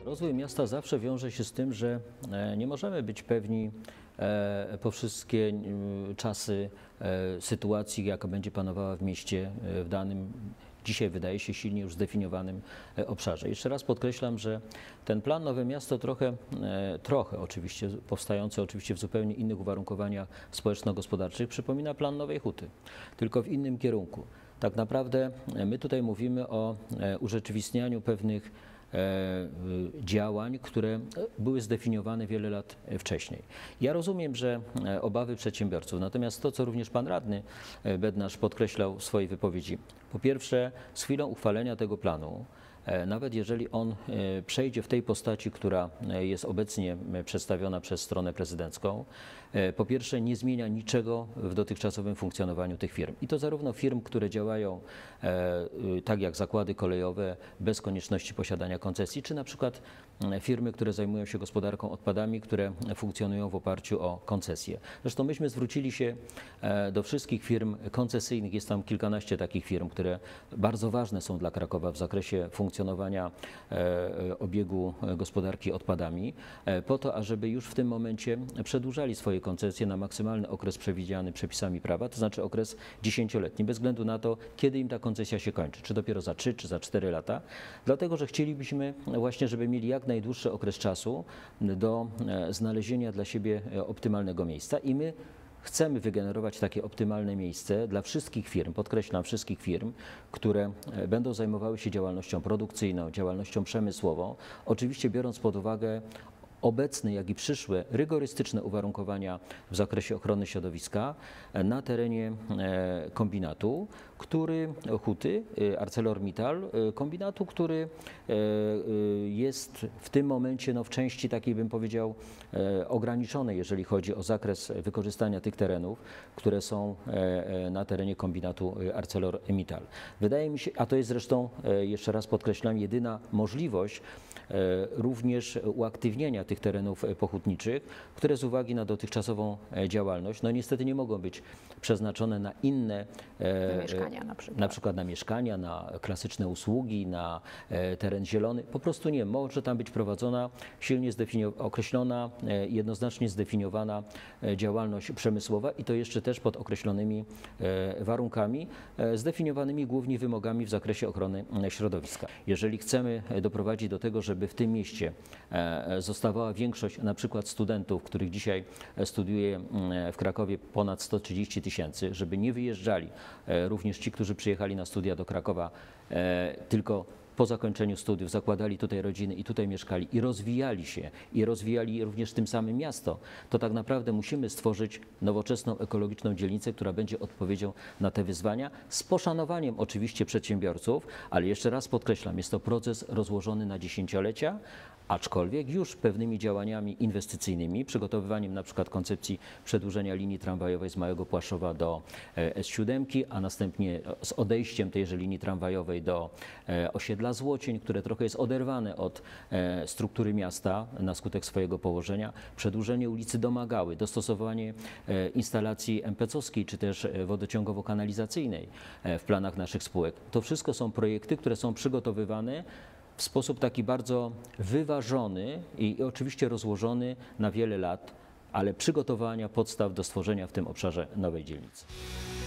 Rozwój miasta zawsze wiąże się z tym, że nie możemy być pewni po wszystkie czasy sytuacji, jaka będzie panowała w mieście w danym, dzisiaj wydaje się silnie już zdefiniowanym obszarze. Jeszcze raz podkreślam, że ten plan Nowe Miasto trochę oczywiście, powstający oczywiście w zupełnie innych uwarunkowaniach społeczno-gospodarczych, przypomina plan Nowej Huty, tylko w innym kierunku. Tak naprawdę my tutaj mówimy o urzeczywistnianiu pewnych działań, które były zdefiniowane wiele lat wcześniej. Ja rozumiem, że obawy przedsiębiorców, natomiast to, co również pan radny Bednarz podkreślał w swojej wypowiedzi, po pierwsze z chwilą uchwalenia tego planu, nawet jeżeli on przejdzie w tej postaci, która jest obecnie przedstawiona przez stronę prezydencką, po pierwsze nie zmienia niczego w dotychczasowym funkcjonowaniu tych firm. I to zarówno firm, które działają tak jak zakłady kolejowe, bez konieczności posiadania koncesji, czy na przykład firmy, które zajmują się gospodarką odpadami, które funkcjonują w oparciu o koncesje. Zresztą myśmy zwrócili się do wszystkich firm koncesyjnych, jest tam kilkanaście takich firm, które bardzo ważne są dla Krakowa w zakresie funkcjonowania obiegu gospodarki odpadami, po to, ażeby już w tym momencie przedłużali swoje koncesje na maksymalny okres przewidziany przepisami prawa, to znaczy okres 10-letni, bez względu na to, kiedy im ta koncesja się kończy, czy dopiero za 3, czy za 4 lata, dlatego, że chcielibyśmy właśnie, żeby mieli jak najdłuższy okres czasu do znalezienia dla siebie optymalnego miejsca i my chcemy wygenerować takie optymalne miejsce dla wszystkich firm, podkreślam wszystkich firm, które będą zajmowały się działalnością produkcyjną, działalnością przemysłową, oczywiście biorąc pod uwagę obecne, jak i przyszłe rygorystyczne uwarunkowania w zakresie ochrony środowiska na terenie kombinatu, Huty, ArcelorMittal, kombinatu, który jest w tym momencie w części takiej, bym powiedział, ograniczonej, jeżeli chodzi o zakres wykorzystania tych terenów, które są na terenie kombinatu ArcelorMittal. Wydaje mi się, a to jest zresztą, jeszcze raz podkreślam, jedyna możliwość również uaktywnienia tych terenów pochutniczych, które z uwagi na dotychczasową działalność, no niestety nie mogą być przeznaczone na inne mieszkania na przykład na mieszkania, na klasyczne usługi, na teren zielony. Po prostu nie. Może tam być prowadzona silnie określona, jednoznacznie zdefiniowana działalność przemysłowa i to jeszcze też pod określonymi warunkami, zdefiniowanymi głównie wymogami w zakresie ochrony środowiska. Jeżeli chcemy doprowadzić do tego, żeby w tym mieście zostawała większość na przykład studentów, których dzisiaj studiuje w Krakowie ponad 130 000, żeby nie wyjeżdżali również ci, którzy przyjechali na studia do Krakowa, tylko po zakończeniu studiów zakładali tutaj rodziny i tutaj mieszkali i rozwijali się i rozwijali również tym samym miasto, to tak naprawdę musimy stworzyć nowoczesną, ekologiczną dzielnicę, która będzie odpowiedzią na te wyzwania z poszanowaniem oczywiście przedsiębiorców, ale jeszcze raz podkreślam, jest to proces rozłożony na dziesięciolecia, aczkolwiek już pewnymi działaniami inwestycyjnymi, przygotowywaniem na przykład koncepcji przedłużenia linii tramwajowej z Małego Płaszowa do S7, a następnie z odejściem tejże linii tramwajowej do osiedla Złocień, które trochę jest oderwane od struktury miasta na skutek swojego położenia, przedłużenie ulicy Domagały, dostosowanie instalacji MPC-owskiej czy też wodociągowo-kanalizacyjnej w planach naszych spółek. To wszystko są projekty, które są przygotowywane w sposób taki bardzo wyważony i oczywiście rozłożony na wiele lat, ale przygotowania podstaw do stworzenia w tym obszarze nowej dzielnicy.